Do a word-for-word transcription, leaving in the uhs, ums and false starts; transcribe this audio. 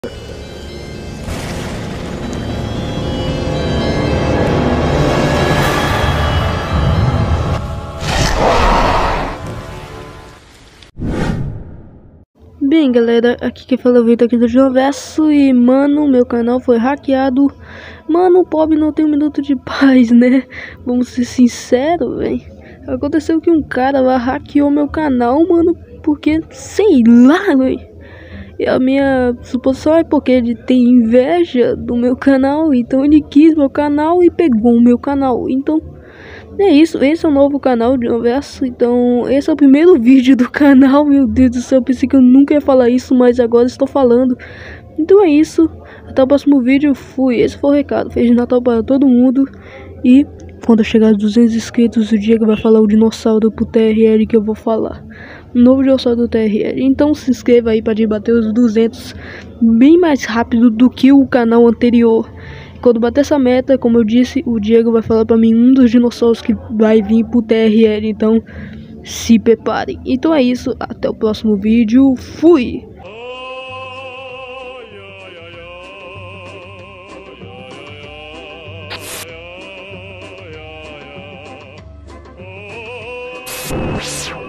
Bem, galera, aqui quem fala é o Vitor aqui do Joverso e, mano, meu canal foi hackeado. Mano, o pobre não tem um minuto de paz, né? Vamos ser sinceros, velho. Aconteceu que um cara lá hackeou meu canal, mano, porque, sei lá, velho. E a minha suposição é porque ele tem inveja do meu canal, então ele quis meu canal e pegou o meu canal. Então, é isso, esse é o novo canal de Joverso. Então, esse é o primeiro vídeo do canal. Meu Deus do céu, eu pensei que eu nunca ia falar isso, mas agora estou falando. Então é isso, até o próximo vídeo, fui. Esse foi o recado, Feliz Natal para todo mundo. E quando eu chegar aos duzentos inscritos, o Diego vai falar o dinossauro pro T R L que eu vou falar. O novo dinossauro do T R L. Então se inscreva aí para bater os duzentos bem mais rápido do que o canal anterior. Quando bater essa meta, como eu disse, o Diego vai falar pra mim um dos dinossauros que vai vir pro T R L, então se preparem. Então é isso, até o próximo vídeo, fui! Oh,